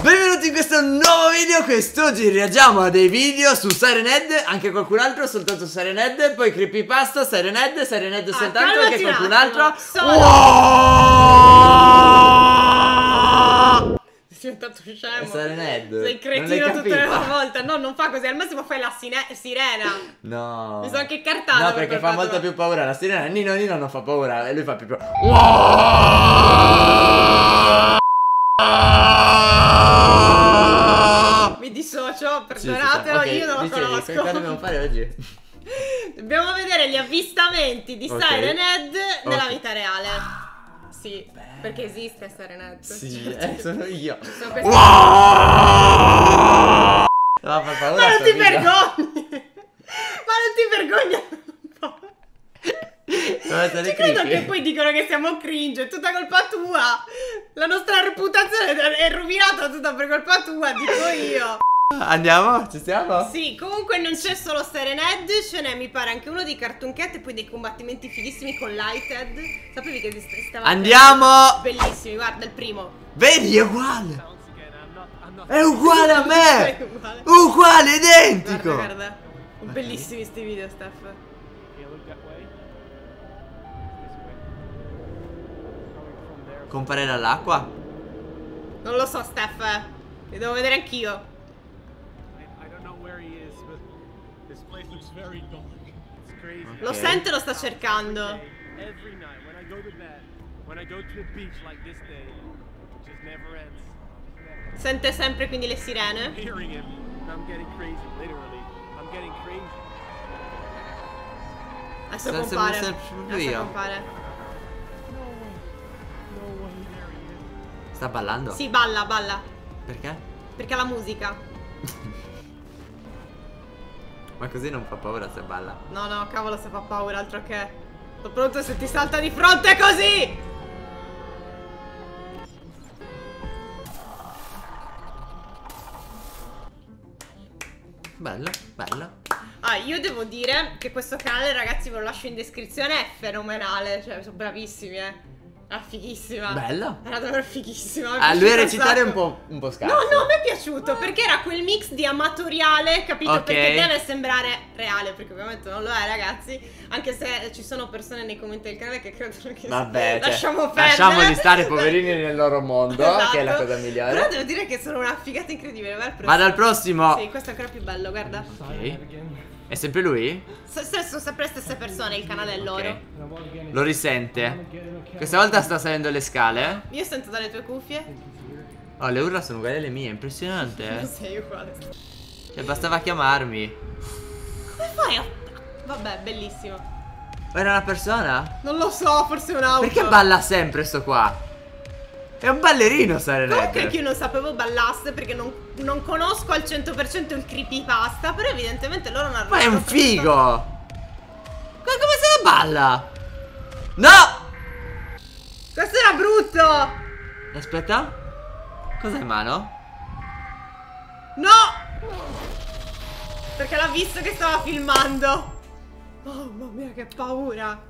Benvenuti in questo nuovo video. Quest'oggi reagiamo a dei video su Siren Head, anche qualcun altro, soltanto Siren Head, poi Creepypasta, Siren Head soltanto, anche qualcun altro. Sei diventato scemo. Siren Head. Sei cretino tutte le volte. No, non fa così, al massimo fai la sirena. No. Mi sono anche incartato. No, perché fa molto più paura la sirena. Nino non fa paura e lui fa più paura. Mi dissocio, perdonatelo, sì. Okay, io non lo conosco. Cosa dobbiamo fare oggi? Dobbiamo vedere gli avvistamenti di Siren Head nella vita reale. Sì, perché esiste Siren Head. Sì, sono io. Sono questi... Ma non ti vergogni! Ma non ti vergogni un po'? Ci credo che poi dicono che siamo cringe, è tutta colpa tua. La nostra reputazione è rovinata tutta per colpa tua, dico io. Andiamo? Ci siamo? Sì, comunque non c'è solo Siren Head, ce n'è mi pare anche uno di Cartoon Cat e poi dei combattimenti fighissimi con Lighthead. Sapevi che esisteva? Andiamo! Bellissimi, guarda il primo. Vedi, è uguale! È uguale a me! È uguale. Uguale, identico! Guarda. Bellissimi sti video, Steph. Compare dall'acqua? Non lo so, Steph. Li devo vedere anch'io. Lo sente e lo sta cercando. Sente sempre quindi le sirene. Adesso compare. Adesso compare. Sta ballando? Sì, balla, balla. Perché? Perché ha la musica. Ma così non fa paura se balla. No, no, cavolo, se fa paura, altro che. Sto pronto se ti salta di fronte così. Bello, bello. Ah, io devo dire che questo canale, ragazzi, ve lo lascio in descrizione, è fenomenale. Cioè, sono bravissimi, Era fighissima. Bello. Era davvero fighissima. A lui recitare un po' scarso. No, no, a me è piaciuto perché era quel mix di amatoriale, capito? Okay. Perché deve sembrare reale, perché ovviamente non lo è, ragazzi. Anche se ci sono persone nei commenti del canale che credono che vabbè, lasciamo perdere. lasciamoli stare, poverini, nel loro mondo, Esatto. che è la cosa migliore. Però devo dire che sono una figata incredibile. Vado al prossimo. Sì, questo è ancora più bello, guarda. Ok. È sempre lui? Sono sempre le stesse persone, il canale è loro. Lo risente. Questa volta sta salendo le scale. Io sento dalle tue cuffie. Oh, le urla sono uguali alle mie, impressionante. Non sei uguale. Cioè, bastava chiamarmi. Come fai a... Vabbè, bellissimo. Ma era una persona? Non lo so, forse è un'auto. Perché balla sempre sto qua? È un ballerino, Siren Head. Comunque che io non sapevo ballasse perché non conosco al 100% il creepypasta. Però evidentemente loro non hanno... Ma è un figo! Ma come se la balla? No! Questo era brutto! Aspetta. Cos'è in mano? No! Perché l'ha visto che stava filmando. Oh mamma mia, che paura.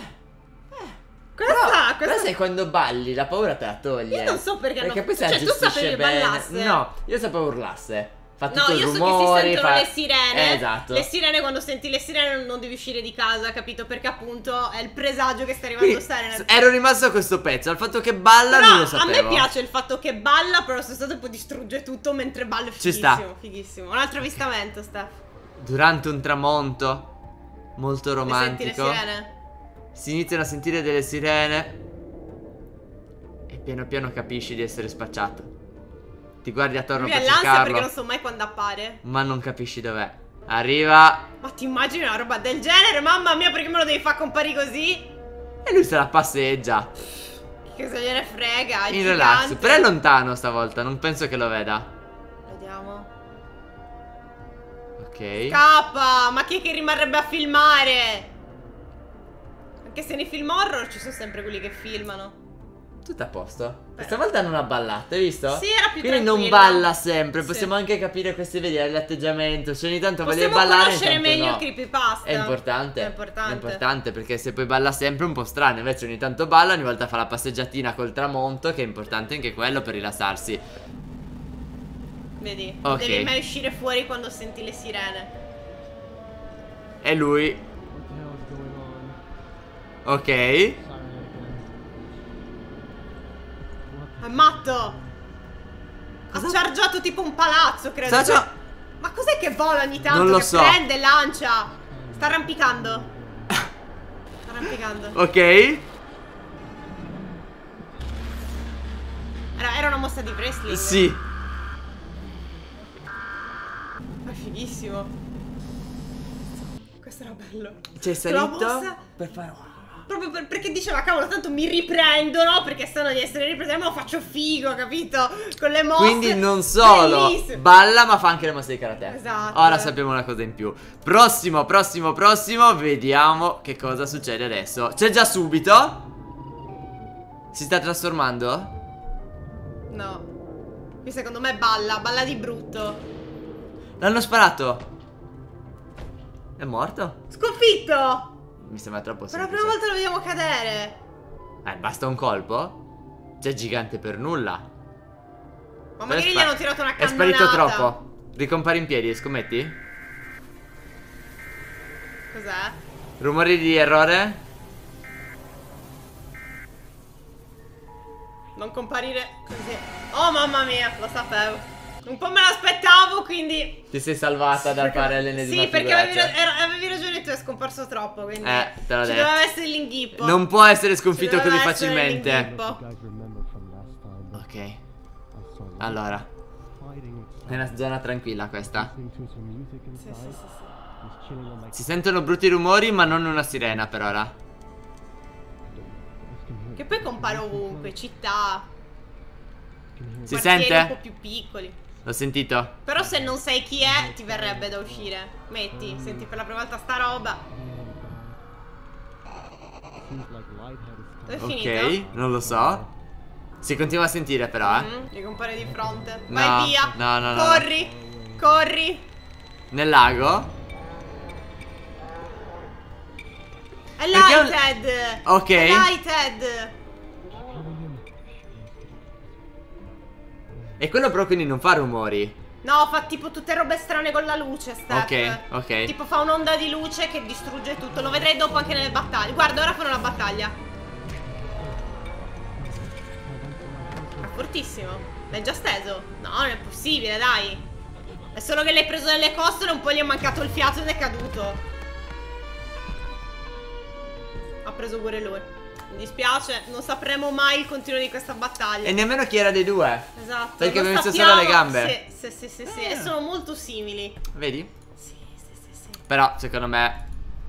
Cosa Però sai quando balli la paura te la toglie. Io non so perché poi se la cioè tu gestisce sapevi bene. ballasse. No, io sapevo urlasse. Fa tutto No, il io rumore, so che si sentono fa... le sirene. Esatto. Le sirene, quando senti le sirene non devi uscire di casa, capito? Perché appunto è il presagio che sta arrivando Siren. Ero rimasto a questo pezzo. Al fatto che balla però non lo sapevo. a me piace il fatto che balla, però allo stesso tempo distrugge tutto mentre balla. Fighissimo, ci sta. Fighissimo. Un altro avvistamento, Steph. Durante un tramonto molto romantico. Senti le sirene? Si iniziano a sentire delle sirene. E piano piano capisci di essere spacciato. Ti guardi attorno Lui per ha l'ansia cercarlo, perché non so mai quando appare. ma non capisci dov'è. Arriva. Ma ti immagini una roba del genere? Mamma mia, perché me lo devi far comparire così? E lui se la passeggia Che se gliene frega, è in gigante. relax. Però è lontano stavolta, non penso che lo veda. Vediamo. Ok. Scappa! Ma chi è che rimarrebbe a filmare? Anche se nei film horror ci sono sempre quelli che filmano. Tutto a posto. Questa volta non ha ballato, hai visto? Sì, era più Quindi non tranquilla. balla sempre. Sì. Possiamo anche capire questi, vedere l'atteggiamento. Cioè ogni tanto voler Possiamo ballare, conoscere intanto meglio no. il creepypasta. È importante. È importante. È importante, perché se poi balla sempre è un po' strano. Invece ogni tanto balla, ogni volta fa la passeggiatina col tramonto, che è importante anche quello per rilassarsi. Vedi? Ok. Devi mai uscire fuori quando senti le sirene. E lui. Ok. È matto. Ha chargiato tipo un palazzo, credo. Ma cos'è che vola ogni tanto? Non lo che so. prende, lancia. Sta arrampicando. Sta arrampicando. Ok. Era una mossa di wrestling. Sì. Ma fighissimo. Questo era bello. C'è salito per fare. Proprio perché diceva, cavolo, tanto mi riprendono, perché sanno di essere ripresi, ma lo faccio figo, capito? Con le mosse. Quindi non solo bellissimo. balla, ma fa anche le mosse di karate. Esatto. Ora sappiamo una cosa in più. Prossimo. Vediamo che cosa succede adesso. C'è già subito. Si sta trasformando? No. Qui secondo me balla di brutto. L'hanno sparato. È morto? Sconfitto. Mi sembra troppo Per la semplice. prima volta lo vediamo cadere. Basta un colpo? C'è gigante per nulla. Ma magari gli hanno tirato una È cannonata. sparito troppo. Ricompare in piedi, scommetti? Cos'è? Rumori di errore? Non comparire così. Oh mamma mia, lo sapevo. Un po' me l'aspettavo, quindi. Ti sei salvata dal fare l'ennesima Sì, perché figuraccia. avevi ragione tu, è scomparso troppo, quindi te l'ho ci detto. doveva essere l'inghippo. Non può essere sconfitto Ci così doveva essere facilmente. l'inghippo. Ok. Allora, è una zona tranquilla questa. Sì. Si sentono brutti rumori, ma non una sirena per ora. Che poi compare ovunque, città. Si quartieri sente? un po' più piccoli. L'ho sentito. Però se non sai chi è, ti verrebbe da uscire. Metti, senti per la prima volta sta roba. Dove è finito? Ok, non lo so. Si continua a sentire però, Gli compare di fronte. No, Vai via. no. Corri. Nel lago? È Lighthead. Ok. È Lighthead. E quello però quindi non fa rumori. No, fa tipo tutte robe strane con la luce, Steph. Ok. Tipo fa un'onda di luce che distrugge tutto. Lo vedrai dopo anche nelle battaglie. Guarda, ora fanno la battaglia. È fortissimo. L'hai già steso? No, non è possibile, dai. È solo che l'hai preso nelle costole e un po' gli è mancato il fiato ed è caduto. Ha preso pure lui. Mi dispiace, non sapremo mai il continuo di questa battaglia. E nemmeno chi era dei due. Esatto. Perché non abbiamo visto sappiamo. solo le gambe. Sì. E sono molto simili. Vedi? Sì. Però secondo me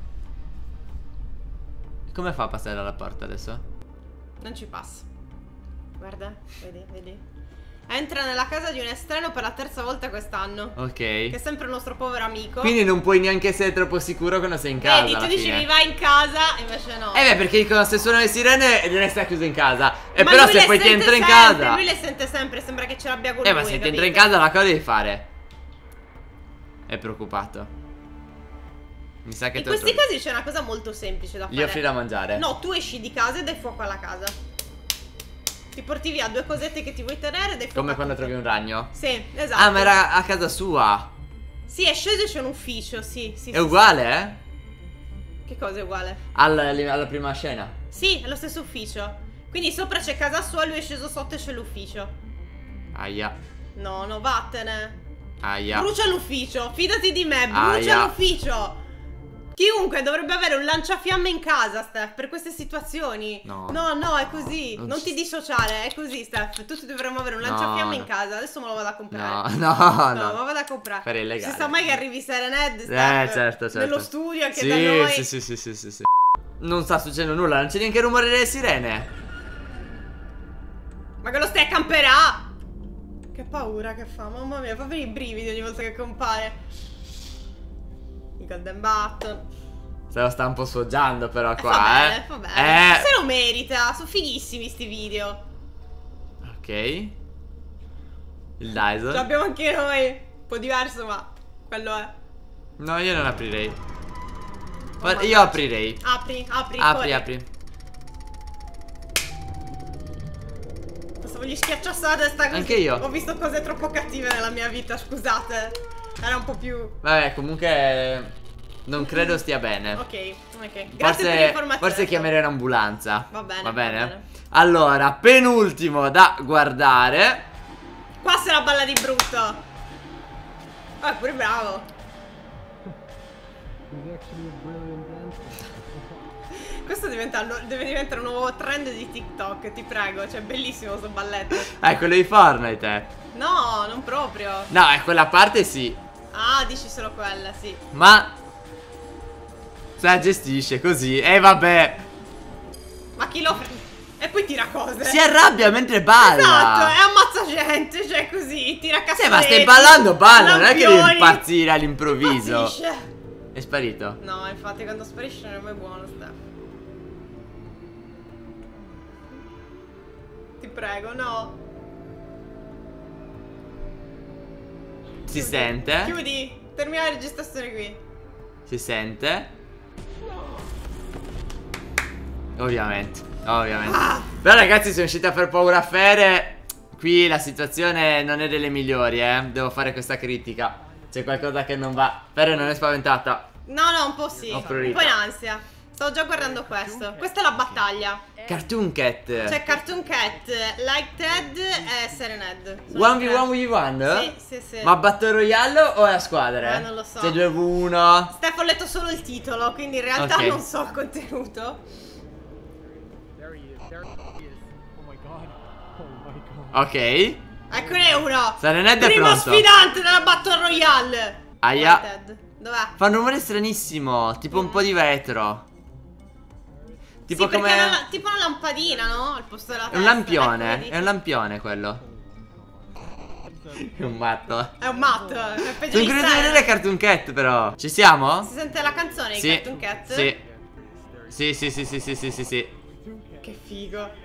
come fa a passare dalla porta adesso? Non ci passa. Guarda, vedi. Entra nella casa di un estraneo per la terza volta quest'anno. Ok. Che è sempre il nostro povero amico. Quindi non puoi neanche essere troppo sicuro quando sei in casa. Vedi, tu alla dicevi fine. vai in casa, invece no. Beh, perché dicono se suonano le sirene resta chiuso in casa. E Ma però lui se le poi ti sente entra in sempre, casa. lui le sente sempre, sembra che ce l'abbia con lui. Ma se ti entra in capito? casa la cosa devi fare. È preoccupato. Mi sa che In questi casi c'è una cosa molto semplice da fare. gli offri da mangiare. No, tu esci di casa e dai fuoco alla casa. Ti porti via due cosette che ti vuoi tenere e dai fuoco. Come a quando tutto. trovi un ragno. Sì, esatto. Ah, ma era a casa sua. Sì, è sceso e c'è un ufficio, sì. È uguale, eh? Che cosa è uguale? Alla prima scena. Sì, è lo stesso ufficio. Quindi sopra c'è casa sua, lui è sceso sotto e c'è l'ufficio. Aia. No, vattene. Aia. Brucia l'ufficio, fidati di me, brucia Aia. l'ufficio. Chiunque dovrebbe avere un lanciafiamme in casa, Steph, per queste situazioni. No. No, è così. Non Non ci- ti dissociare, è così, Steph. Tutti dovremmo avere un No, lanciafiamme no. in casa. Adesso me lo vado a comprare. No, ma vado a comprare. Farei illegale. Si sa mai che arrivi Serened, Steph. Certo. Nello studio, anche Sì, da noi. sì. Non sta succedendo nulla, non c'è neanche il rumore delle sirene. Ma che lo stai a camperà? Che paura che fa, mamma mia, fa venire i brividi ogni volta che compare. Il golden button. Se lo sta un po' sfoggiando però qua, Fa bene. Se lo merita, sono fighissimi sti video. Ok. Il Dyson. Ce l'abbiamo anche noi. Un po' diverso, ma quello è. No, io non aprirei. Oh, Io aprirei. Apri. Apri. Stavo gli schiacciassate sta così. Anche io. Ho visto cose troppo cattive nella mia vita, scusate. Era un po' più... Vabbè, comunque non credo stia bene. Ok. Grazie per l'informazione. Forse chiamerei un'ambulanza. Va bene. Va bene? Allora, penultimo da guardare. Qua se la balla di brutto. Pure bravo. Questo deve diventare un nuovo trend di TikTok, ti prego. Cioè, bellissimo sto balletto. Quello di Fortnite. No, non proprio. No, quella parte sì. Ah, dici solo quella, sì. Ma se la gestisce così. Vabbè. Ma chi lo... E poi tira cose. Si arrabbia mentre balla. Esatto, e ammazza gente, cioè così, tira cassetti. Sì, ma stai ballando, balla, non è che devi lampioni. impazzire all'improvviso. Impazzisce. È sparito. No, infatti quando sparisce non è mai buono, Steph. Ti prego, no. Si sente. Chiudi, termina la registrazione qui. Si sente. Ovviamente. Però ragazzi, sono usciti a far paura a Fere. Qui la situazione non è delle migliori, Devo fare questa critica. C'è qualcosa che non va. Fere non è spaventata. No, un po' sì. Un po' in ansia. Stavo già guardando questo. Questa è la battaglia. Cartoon Cat. C'è Cartoon Cat, Like Ted e Serened. 1v1v1? Sì. Ma Battle Royale o a squadre? Non lo so. C'è 2v1. Steph, ho letto solo il titolo, quindi in realtà non so il contenuto. Ok. Eccone uno. Serened è primo pronto. sfidante della Battle Royale. Aia. Dov'è? Fa un rumore stranissimo. Tipo un po' di vetro. Tipo sì, come... tipo una lampadina, no? Al posto della testa. È un lampione. È un lampione quello. È un matto. È un matto. Sono curioso di vedere Cartoon Cat però. Ci siamo? Si sente la canzone di Cartoon Cat? Sì. Che figo.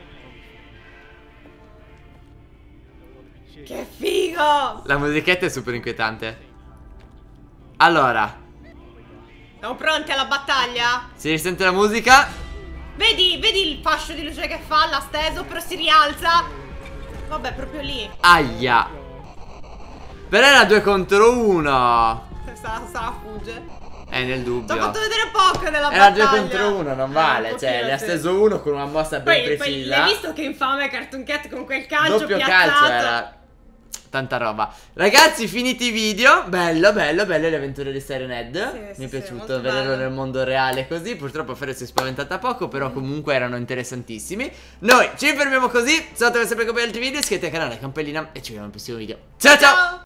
Che figo! La musichetta è super inquietante. Allora, siamo pronti alla battaglia? si risente la musica. Vedi il fascio di luce che fa, l'ha steso, però si rialza. Vabbè, proprio lì. Aia. Però era 2 contro 1. Sarà fugge. Nel dubbio. Ti ho fatto vedere poco della battaglia. Era 2 contro 1, non vale. Cioè, le ha steso uno con una mossa ben precisa. Poi l'hai visto che infame Cartoon Cat con quel calcio doppio piazzato? calcio era... Tanta roba. Ragazzi, finiti i video. Bello le avventure di Serened. Mi è piaciuto vederlo nel mondo reale così. Purtroppo Fere si è spaventata poco, però comunque erano interessantissimi. Noi ci fermiamo così. Se volete sapere come altri video, iscrivetevi al canale, campellina e ci vediamo al prossimo video. Ciao!